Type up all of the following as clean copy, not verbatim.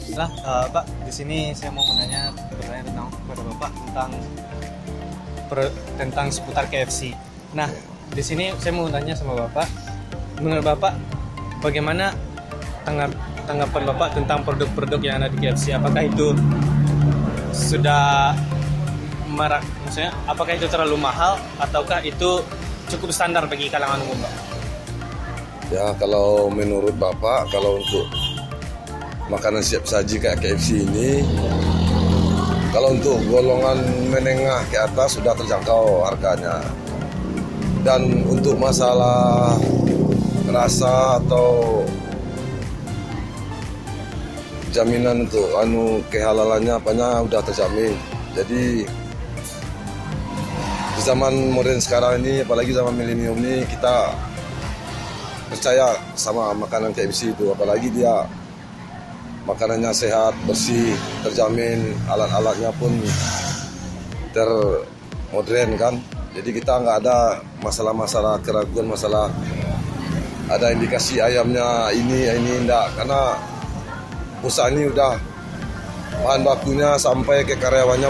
Nah, Pak, di sini saya mau bertanya tentang kepada Bapak tentang seputar KFC. Nah, di sini saya mau tanya sama Bapak, menurut Bapak bagaimana tanggapan Bapak tentang produk-produk yang ada di KFC? Apakah itu sudah maksudnya apakah itu terlalu mahal ataukah itu cukup standar bagi kalangan umum, Pak? Ya, kalau menurut Bapak, kalau untuk makanan siap saji kayak KFC ini, kalau untuk golongan menengah ke atas sudah terjangkau harganya. Dan untuk masalah rasa atau jaminan untuk kehalalannya apanya udah terjamin. Jadi di zaman modern sekarang ini, apalagi zaman milenium ini, kita percaya sama makanan KFC itu, apalagi dia makanannya sehat, bersih, terjamin, alat-alatnya pun termodern kan. Jadi kita nggak ada masalah-masalah keraguan, masalah ada indikasi ayamnya ini enggak, karena usaha ini udah bahan bakunya sampai ke karyawannya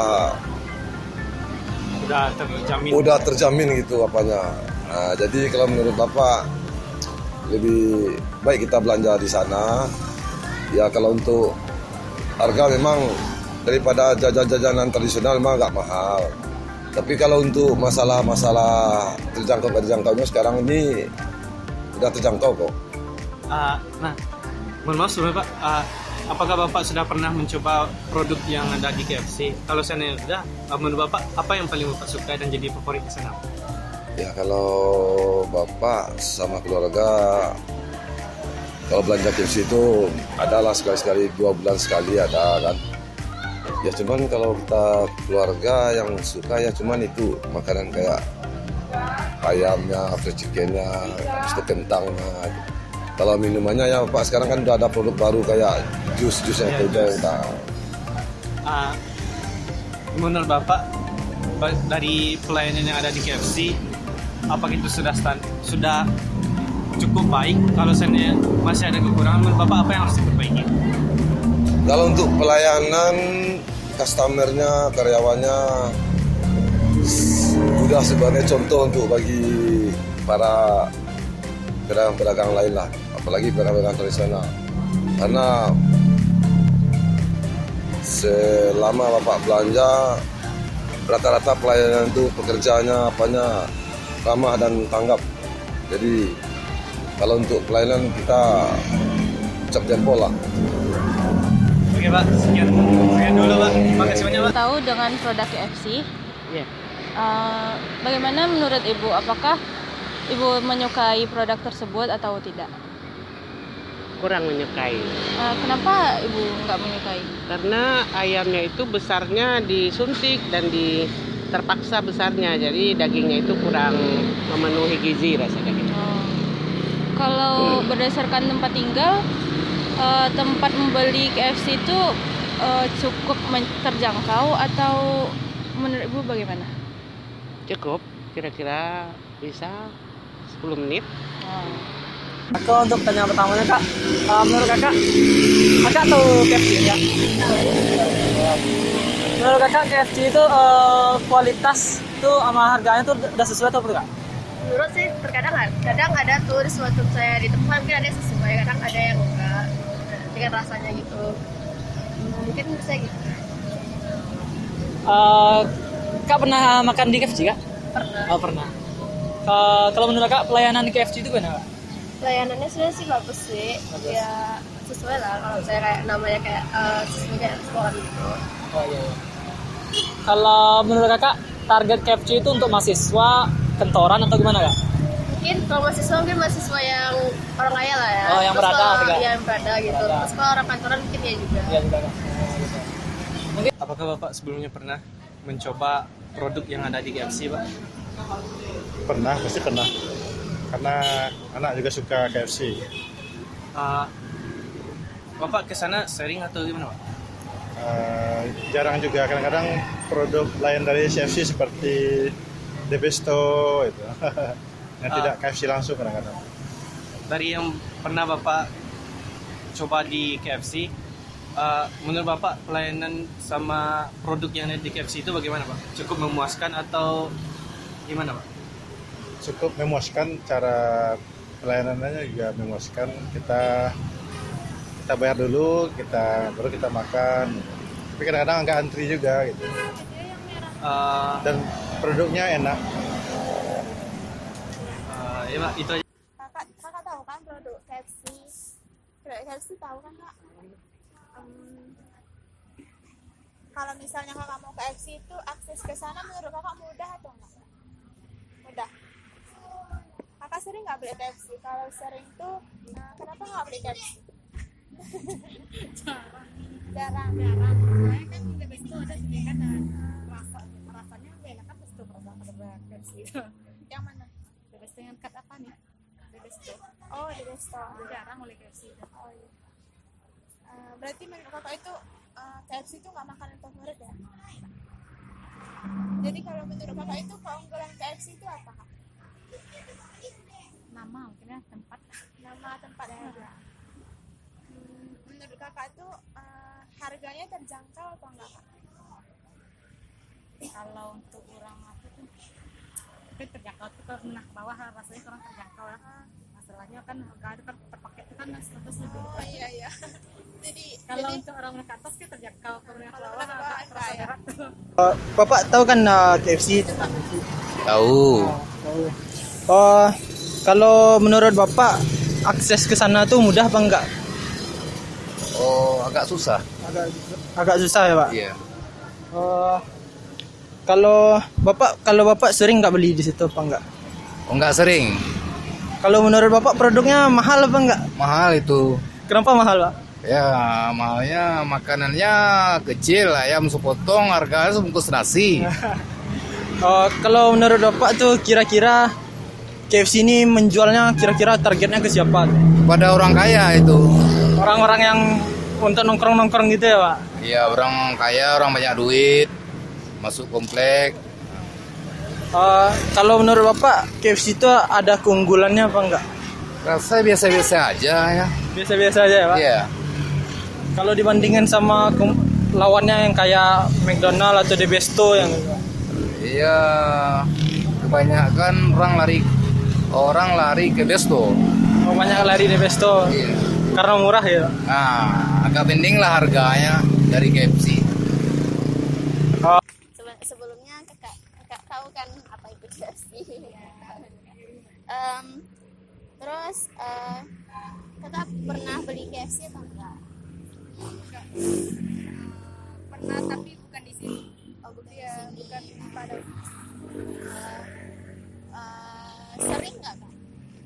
udah terjamin gitu apanya. Nah, jadi kalau menurut Bapak lebih baik kita belanja di sana. Ya, kalau untuk harga memang daripada jajanan tradisional memang agak mahal. Tapi kalau untuk masalah terjangkaunya sekarang ini udah terjangkau kok. Nah, mohon maaf sebelumnya Pak, apakah Bapak sudah pernah mencoba produk yang ada di KFC? Kalau saya sudah, menurut Bapak apa yang paling Bapak suka dan jadi favorit di sana? Ya, kalau Bapak sama keluarga, kalau belanja KFC itu adalah sekali-sekali, 2 bulan sekali ada kan. Ya cuman kalau kita keluarga yang suka ya cuman itu makanan kayak ayamnya, fried chickennya, kentangnya. Kalau minumannya ya Pak, sekarang kan udah ada produk baru kayak jus-jusnya itu udah. Menurut Bapak dari pelayanan yang ada di KFC, apakah itu sudah cukup baik? Kalau seandainya masih ada kekurangan, menurut Bapak apa yang harus diperbaiki? Kalau untuk pelayanan customernya, karyawannya sudah sebagai contoh untuk bagi para pedagang-pedagang lain lah, apalagi pedagang tradisional. Karena selama Bapak belanja, rata-rata pelayanan itu pekerjaannya apanya ramah dan tanggap. Jadi kalau untuk pelayanan kita cap jempol lah. Oke Pak, sekian dulu Pak. Terima kasih banyak Pak. Tahu dengan produk KFC. Iya. Bagaimana menurut Ibu? Apakah Ibu menyukai produk tersebut atau tidak? Kurang menyukai. Kenapa Ibu nggak menyukai? Karena ayamnya itu besarnya disuntik dan terpaksa besarnya, jadi dagingnya itu kurang memenuhi gizi rasanya. Kalau berdasarkan tempat tinggal, tempat membeli KFC itu cukup terjangkau atau menurut Ibu bagaimana? Cukup, kira-kira bisa 10 menit. Aku untuk pertanyaan pertamanya Kak, menurut Kakak tahu KFC ya? Menurut Kakak KFC itu kualitas itu sama harganya tuh udah sesuai atau enggak? Menurut sih kadang ada tuh di suatu saya di tempat mungkin ada yang sesuai, kadang ada yang enggak dengan rasanya gitu. Mungkin bisa gitu. Kak pernah makan di KFC Kak? Pernah. Oh pernah. Kalau menurut Kak pelayanan di KFC itu gimana Kak? Pelayanannya sudah sih bagus sih. Ya sesuai lah kalau saya kayak namanya kayak sesuai kayak restoran gitu. Oh iya. Kalau menurut Kakak target KFC itu untuk mahasiswa, kantoran atau gimana Kak? Mungkin kalau mahasiswa mungkin mahasiswa yang orang kaya lah ya. Oh, yang Terus berada kalau, juga? Iya, yang berada gitu. Berada. Terus kalau orang kantoran mungkin ya juga. Iya juga Kak. Apakah Bapak sebelumnya pernah mencoba produk yang ada di KFC, Pak? Pernah, pasti pernah. Karena anak juga suka KFC. Bapak kesana sering atau gimana, Pak? Jarang juga, kadang-kadang produk lain dari KFC seperti The Besto itu. Yang tidak KFC langsung kadang-kadang. Dari yang pernah Bapak coba di KFC, menurut Bapak pelayanan sama produk yang ada di KFC itu bagaimana Pak? Cukup memuaskan atau gimana Pak? Cukup memuaskan, cara pelayanannya juga memuaskan. Kita bayar dulu, baru kita makan. Tapi kadang-kadang agak antri juga gitu. Dan produknya enak. Ya Pak, itu aja. Kakak tahu kan produk KFC? Produk KFC tahu kan Kak? Kalau misalnya kakak mau ke KFC itu akses ke sana menurut kakak mudah atau enggak? Mudah. Kakak sering nggak beli KFC? Kalau sering tuh kenapa nggak beli KFC? Jarang. Soalnya kan di Besto ada sedikit rasanya enak kan Besto ada KFC itu. Yang mana? The Besto yang cut apa nih? The Besto. Oh, di resto. Jarang oleh KFC. Oh iya. Berarti menurut kakak itu KFC itu nggak makanan favorit ya? Jadi kalau menurut kakak itu keunggulan KFC itu apa Kak? Nama mungkin ya, tempat. Nama tempat ya. Menurut kakak itu harganya terjangkau atau enggak Kak? Kalau untuk orang apa tuh itu terjangkau tuh kalau menengah ke bawah rasanya kurang terjangkau ya. Masalahnya kan harga itu kan per paket itu kan 100 lebih. Oh iya. Jadi Kalau untuk orang menengah ke atas sih terjangkau, kalau menengah ke bawah enggak terasa ya. berat tuh. Bapak tahu kan KFC? Tahu. Kalau menurut Bapak akses ke sana tuh mudah apa enggak? Oh, agak susah. Agak susah ya Pak? Iya. Kalau Bapak sering nggak beli di situ apa enggak? Oh, enggak sering. Kalau menurut Bapak produknya mahal apa enggak? Mahal itu. Kenapa mahal Pak? Ya, mahalnya makanannya kecil, ayam sepotong, harganya sebungkus nasi. Kalau menurut Bapak tuh kira-kira KFC ini menjualnya kira-kira targetnya ke siapa? Pada orang kaya itu. Orang-orang yang untuk nongkrong-nongkrong gitu ya Pak? Iya, orang kaya, orang banyak duit, masuk komplek. Kalau menurut Bapak KFC itu ada keunggulannya apa enggak? Rasanya biasa-biasa aja ya. Biasa-biasa aja ya Pak? Iya. Kalau dibandingkan sama lawannya yang kayak McDonald atau The Besto yang Iya, kebanyakan orang lari ke Besto. banyak lari The Besto Iya. karena murah ya. Nah, agak mending lah harganya dari KFC. Sebelumnya kakak tahu kan apa itu KFC? Terus kakak pernah beli KFC atau enggak? Pernah tapi bukan di sini. Oh bukan Iya, di sini. bukan pada Sering nggak Kak?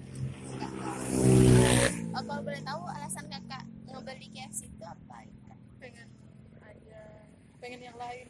Kalau boleh tahu alasan kakak ngebeli KFC itu apa? Kak? pengen yang lain.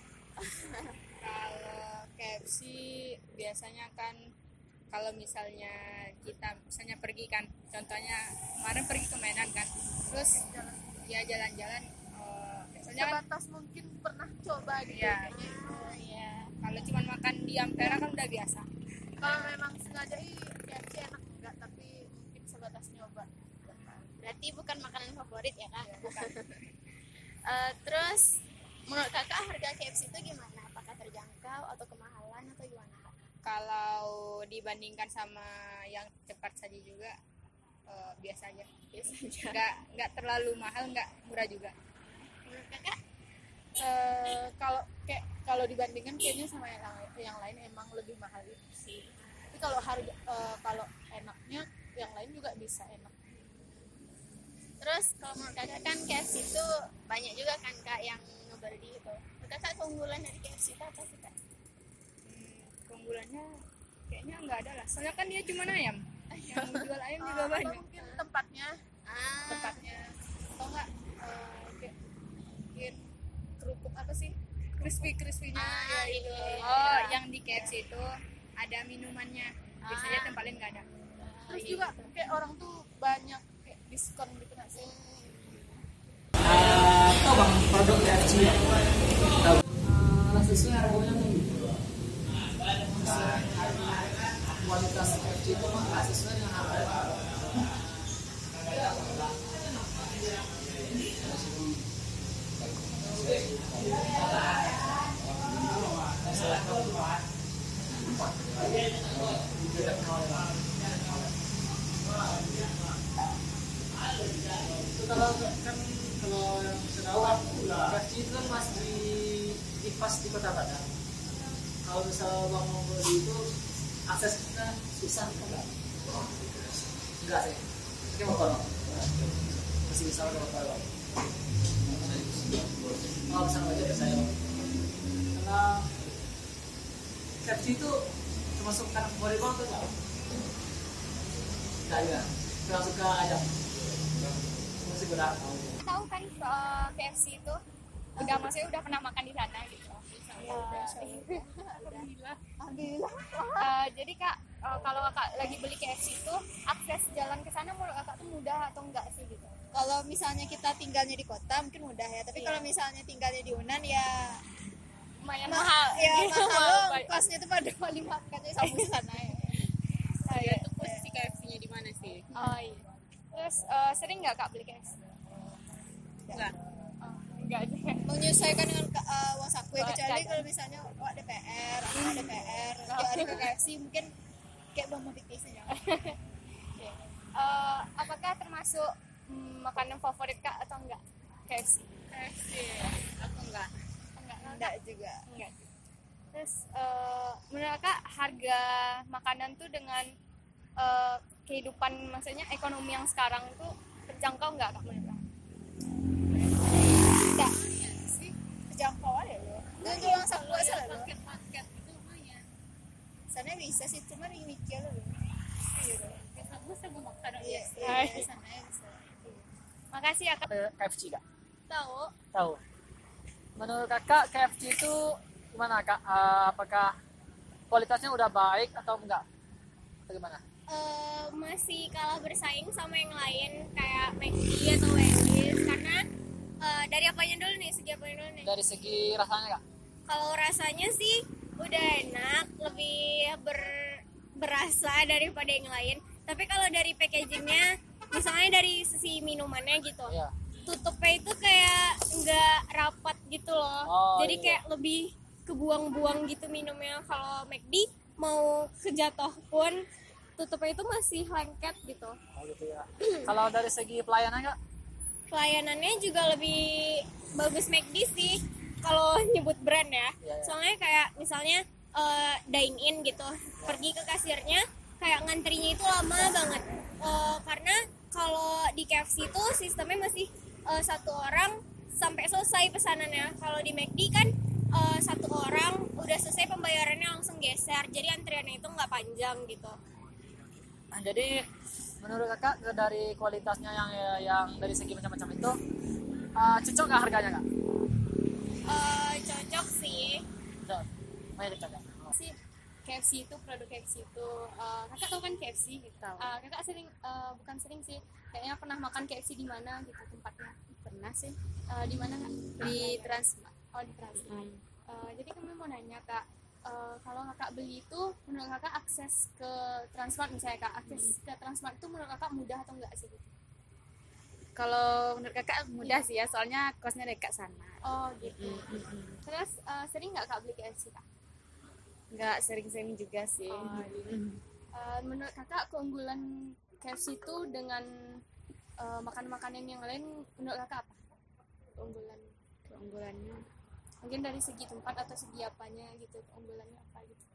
Kalau KFC biasanya kan kalau misalnya kita misalnya pergi kan, contohnya kemarin pergi ke Medan kan, terus ya jalan-jalan biasanya kan Sebatas mungkin pernah coba gitu Iya. kayaknya. Iya. kalau cuma makan di Ampera kan udah biasa. Kalau memang sengaja KFC enak enggak, tapi mungkin sebatas nyoba. Berarti bukan makanan favorit ya Kak? Bukan. Terus menurut kakak harga KFC itu gimana? Apakah terjangkau atau kemahalan atau gimana Kak? Kalau dibandingkan sama yang cepat saji juga biasa aja. Biasa aja. Nggak terlalu mahal, nggak murah juga. Menurut kakak? Kalau dibandingkan kayaknya sama yang lain emang lebih mahal itu sih. Tapi kalau harga kalau enaknya yang lain juga bisa enak. Terus kalau menurut kakak kan KFC itu banyak juga kan Kak yang ngebeli gitu. Menurut kakak keunggulan dari KFC itu apa sih Kak? Keunggulannya kayaknya nggak ada lah. Soalnya kan dia cuma ayam. Yang jual ayam juga banyak. Mungkin tempatnya. Tempatnya. Atau nggak kayak bikin kerupuk apa sih? Crispy-nya. Iya. Oh, yang di KFC itu ada minumannya. Biasanya tempat lain nggak ada. Terus juga kayak orang tuh banyak kayak diskon gitu nggak sih? Tahu bang produk KFC ya? Tahu. Sesuai harganya nih. Kualitas KFC itu mah sesuai dengan harga. kalau kan kalau yang saya tahu KFC itu kan masih di pas di Kota Padang. Kalau misal bang mau beli itu aksesnya susah enggak? Enggak sih. Oke mau kono. Masih bisa kalau kalau. Oh bisa aja ke saya. Karena KFC itu termasuk makanan favorit bang atau enggak? Enggak juga. Enggak suka ayam. Masih berat. Tahu kan KFC itu udah maksudnya udah pernah makan di sana gitu. Alhamdulillah. Jadi kak, kalau kakak lagi beli KFC itu akses jalan ke sana menurut kakak tuh mudah atau enggak sih gitu? Kalau misalnya kita tinggalnya di kota mungkin mudah ya, tapi kalau misalnya tinggalnya di Unan ya Lumayan mahal. Ya mahal, Baik. kosnya itu pada kali makannya sama di sana ya. Itu posisi KFC-nya di mana sih? Oh iya. Terus sering nggak kak beli KFC? Enggak. Enggak juga. Menyesuaikan dengan uang saku ya, kecuali kalau misalnya DPR, ada ke KFC mungkin kayak bom fiktif saja. Apakah termasuk makanan favorit kak atau enggak? KFC. Aku enggak. Enggak juga. Enggak. Terus menurut kak harga makanan tuh dengan kehidupan maksudnya ekonomi yang sekarang tuh terjangkau enggak kak menurut kak? Enggak sih, terjangkau aja loh. Itu uang saku aja loh. Paket itu lumayan. Sana bisa sih, cuma ini mikir loh. Iya loh. Aku sama makanan Iya, sana bisa. Makasih ya kak. KFC kak? Tahu. Tahu. Menurut kakak KFC itu gimana kak? Apakah kualitasnya udah baik atau enggak? Bagaimana? Masih kalah bersaing sama yang lain kayak McD atau Wendy's karena dari apanya dulu nih? Segi apanya dulu nih? Dari segi rasanya kak? Kalau rasanya sih udah enak, lebih berasa daripada yang lain. Tapi kalau dari packagingnya, misalnya dari sisi minumannya gitu, Iya. tutupnya itu kayak nggak rapat gitu loh. Oh, Jadi iya. kayak lebih kebuang-buang gitu minumnya. Kalau McD mau kejatuh pun tutupnya itu masih lengket gitu. Oh gitu ya. Kalau dari segi pelayanan kak? Pelayanannya juga lebih bagus McD sih kalau nyebut brand ya. Iya. Soalnya kayak misalnya dine in gitu, pergi ke kasirnya kayak ngantrinya itu lama banget. Karena kalau di KFC itu sistemnya masih satu orang sampai selesai pesanannya. Kalau di McD kan satu orang udah selesai pembayarannya langsung geser, jadi antriannya itu nggak panjang gitu. Nah, jadi menurut kakak dari kualitasnya yang dari segi macam-macam itu cocok nggak harganya kak? Cocok sih. Cocok. Banyak cocok. Sih KFC itu produk KFC itu kakak tahu kan KFC gitu. Kakak sering bukan sering sih, kayaknya pernah makan KFC di mana gitu tempatnya? Pernah sih. Di mana kak? Di Transmart. Oh di Transmart. Jadi kami mau nanya kak, kalau kakak beli itu menurut kakak akses ke Transmart misalnya kak, akses ke Transmart itu menurut kakak mudah atau enggak sih? Kalau menurut kakak mudah sih ya, soalnya kosnya dekat sana. Oh gitu. Terus sering nggak kak beli KFC kak? Nggak sering-sering juga sih. Menurut kakak keunggulan KFC itu dengan makanan-makanan yang lain menurut kakak apa? Keunggulannya Mungkin dari segi tempat atau segi apanya gitu, keunggulannya apa gitu?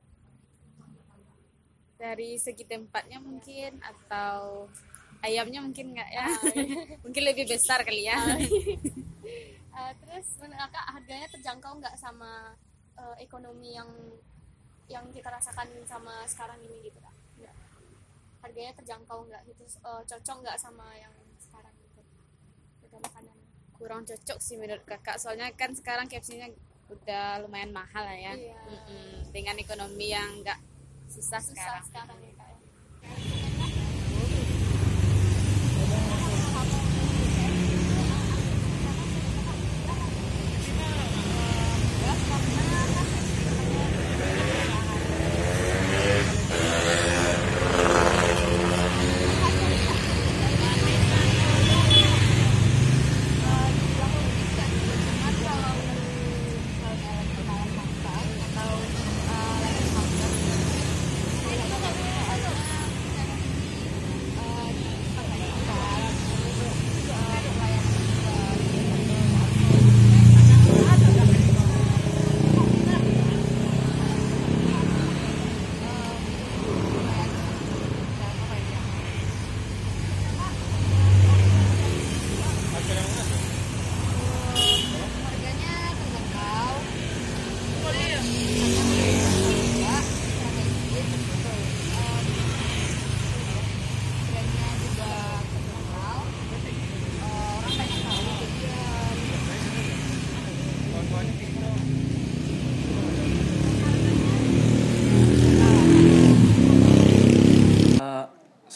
dari segi tempatnya mungkin, atau ayamnya mungkin nggak ya. Mungkin lebih besar kali ya. Terus menurut kakak harganya terjangkau nggak sama ekonomi yang kita rasakan sama sekarang ini gitu kak? Nggak. Harganya terjangkau nggak gitu, cocok nggak sama yang sekarang gitu, harga makanan? Kurang cocok sih menurut kakak, soalnya kan sekarang KFC-nya udah lumayan mahal lah ya. Iya. Dengan ekonomi yang nggak susah sekarang. Ya kak ya.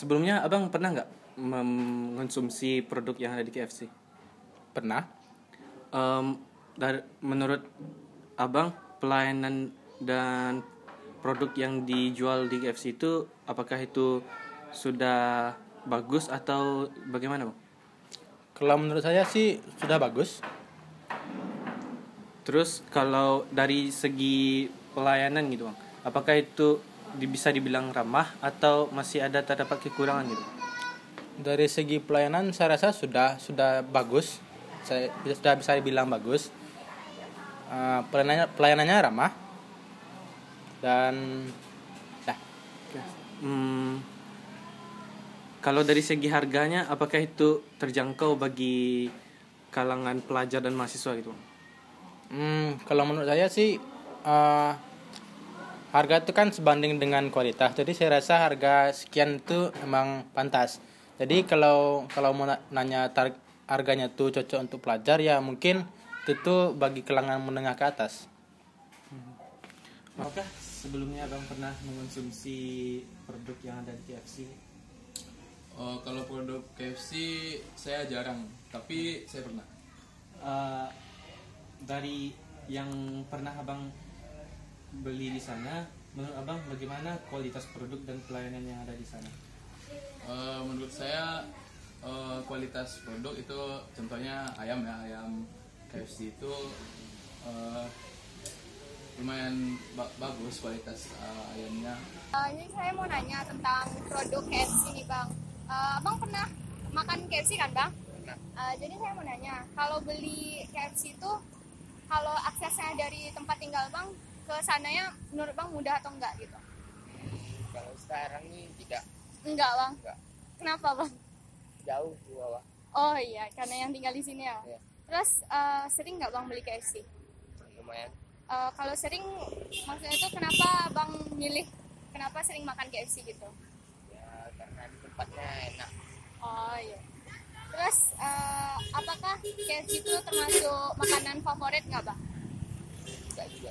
sebelumnya abang pernah nggak mengonsumsi produk yang ada di KFC? Pernah. Menurut abang, pelayanan dan produk yang dijual di KFC itu apakah itu sudah bagus atau bagaimana, Bang? Kalau menurut saya sih sudah bagus. Terus kalau dari segi pelayanan gitu, Bang, apakah itu bisa dibilang ramah atau masih ada terdapat kekurangan gitu? Dari segi pelayanan saya rasa sudah bagus. Saya sudah bisa dibilang bagus. Pelayanannya ramah dan kalau dari segi harganya apakah itu terjangkau bagi kalangan pelajar dan mahasiswa gitu? Kalau menurut saya sih harga itu kan sebanding dengan kualitas. Jadi saya rasa harga sekian itu emang pantas. Jadi kalau mau nanya harganya tuh cocok untuk pelajar, ya mungkin itu bagi kalangan menengah ke atas. Apakah sebelumnya abang pernah mengonsumsi produk yang ada di KFC? Kalau produk KFC saya jarang, tapi saya pernah. Dari yang pernah abang beli di sana, menurut abang bagaimana kualitas produk dan pelayanan yang ada di sana? Menurut saya kualitas produk itu contohnya ayam KFC itu lumayan bagus kualitas ayamnya. Ini saya mau nanya tentang produk KFC nih Bang. Bang pernah makan KFC kan Bang? Pernah. Jadi saya mau nanya, kalau beli KFC itu, kalau aksesnya dari tempat tinggal Bang ke sananya menurut Bang mudah atau enggak gitu? Kalau sekarang ini tidak. Enggak Bang? Enggak. Kenapa Bang? Jauh di bawah. Oh iya, karena yang tinggal di sini ya? Iya. Terus sering nggak Bang beli KFC? Lumayan. Kalau sering, maksudnya itu kenapa Bang milih, kenapa sering makan KFC gitu? Ya karena di tempatnya enak. Oh iya. Terus apakah KFC itu termasuk makanan favorit nggak Bang? Enggak juga.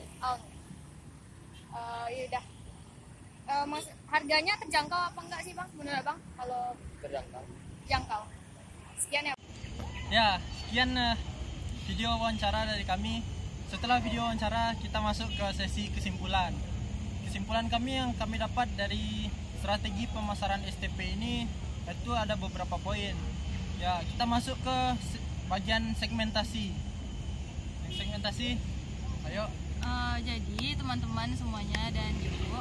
Oh yaudah. Harganya terjangkau apa enggak sih Bang menurut Bang? Kalau terjangkau. Sekian ya. Ya, sekian video wawancara dari kami. Setelah video wawancara, kita masuk ke sesi kesimpulan. Kesimpulan kami yang kami dapat dari strategi pemasaran STP ini itu ada beberapa poin. Ya, kita masuk ke bagian segmentasi. Segmentasi, ayo. Jadi teman-teman semuanya dan ibu,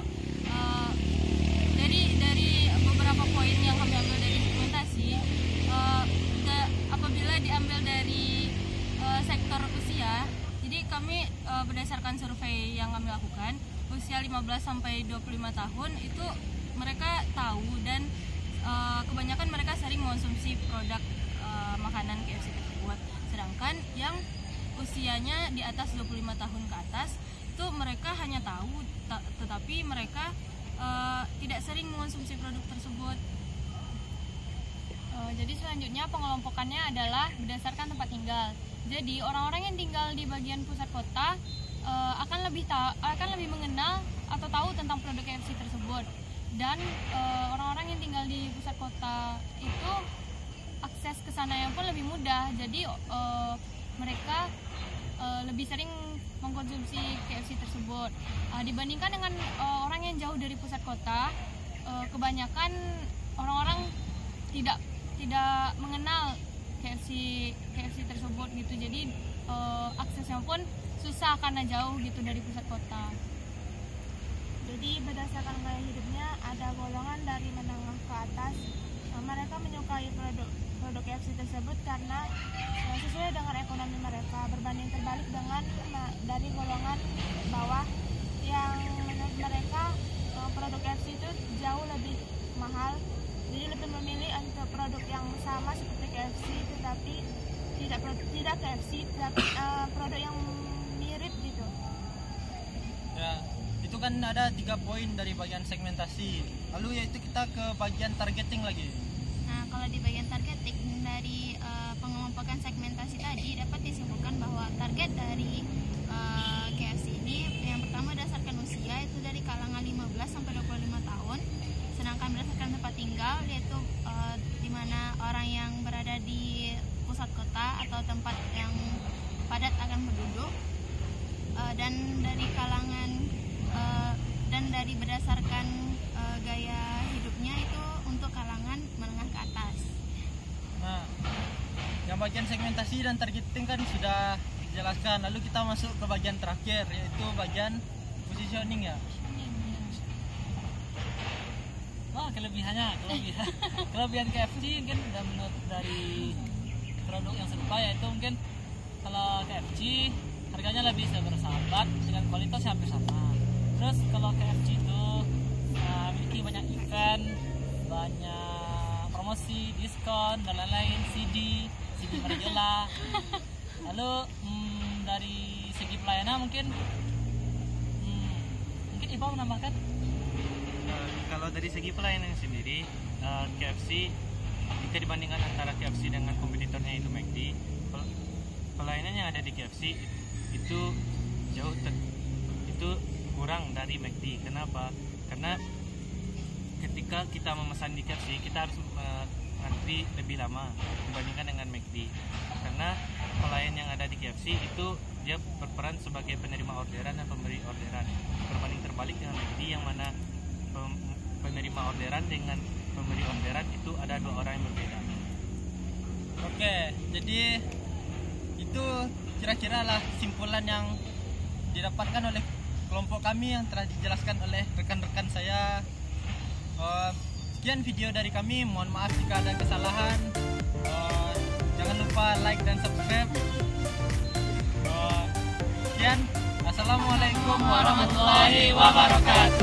dari beberapa poin yang kami ambil dari segmentasi, apabila diambil dari sektor usia, jadi kami berdasarkan survei yang kami lakukan, usia 15 sampai 25 tahun itu mereka tahu dan kebanyakan mereka sering mengonsumsi produk makanan KFC tersebut. Sedangkan yang usianya di atas 25 tahun ke atas itu mereka hanya tahu tetapi mereka tidak sering mengonsumsi produk tersebut. Jadi selanjutnya pengelompokannya adalah berdasarkan tempat tinggal. Jadi orang-orang yang tinggal di bagian pusat kota akan lebih mengenal atau tahu tentang produk KFC tersebut. Dan orang-orang yang tinggal di pusat kota itu akses ke sana yang pun lebih mudah. Jadi mereka lebih sering mengkonsumsi KFC tersebut dibandingkan dengan orang yang jauh dari pusat kota. Kebanyakan orang-orang tidak mengenal KFC tersebut gitu. Jadi aksesnya pun susah karena jauh gitu dari pusat kota. Jadi berdasarkan gaya hidupnya ada golongan dari menengah ke atas. Mereka menyukai produk KFC tersebut karena sesuai dengan ekonomi mereka, berbanding terbalik dengan dari golongan bawah yang menurut mereka produk KFC itu jauh lebih mahal. Jadi lebih memilih untuk produk yang sama seperti KFC tetapi tidak KFC tapi produk yang mirip gitu. Ya, itu kan ada 3 poin dari bagian segmentasi. Lalu yaitu kita ke bagian targeting lagi. Nah, kalau di bagian targeting dari pengelompokan segmentasi tadi dapat disimpulkan bahwa target dari KFC ini yang pertama berdasarkan usia itu dari kalangan 15 sampai 25 tahun. Sedangkan berdasarkan tempat tinggal yaitu atau tempat yang padat akan penduduk, dan dari kalangan dan dari berdasarkan gaya hidupnya itu untuk kalangan menengah ke atas. Nah, yang bagian segmentasi dan targeting kan sudah dijelaskan. Lalu kita masuk ke bagian terakhir, yaitu bagian positioning ya. Wah, kelebihan KFC mungkin menurut dari produk yang serupa, yaitu mungkin kalau KFC harganya lebih bersahabat dengan kualitas yang hampir sama. Terus kalau KFC itu memiliki banyak event, banyak promosi, diskon dan lain-lain, CD Mariola. Lalu dari segi pelayanan mungkin Iva menambahkan. Kalau dari segi pelayanan sendiri, KFC jika dibandingkan antara KFC dengan kompetitornya itu McD, pelayanan yang ada di KFC itu itu kurang dari McD. Kenapa? Karena ketika kita memesan di KFC, kita harus antri lebih lama dibandingkan dengan McD. Karena pelayan yang ada di KFC itu dia berperan sebagai penerima orderan dan pemberi orderan. Berbanding terbalik dengan McD yang mana penerima orderan dengan pemberi orderan itu ada dua orang yang berbeda. Oke, jadi itu kira-kira lah kesimpulan yang didapatkan oleh kelompok kami yang telah dijelaskan oleh rekan-rekan saya. Sekian video dari kami, mohon maaf jika ada kesalahan. Jangan lupa like dan subscribe. Sekian, assalamualaikum warahmatullahi wabarakatuh.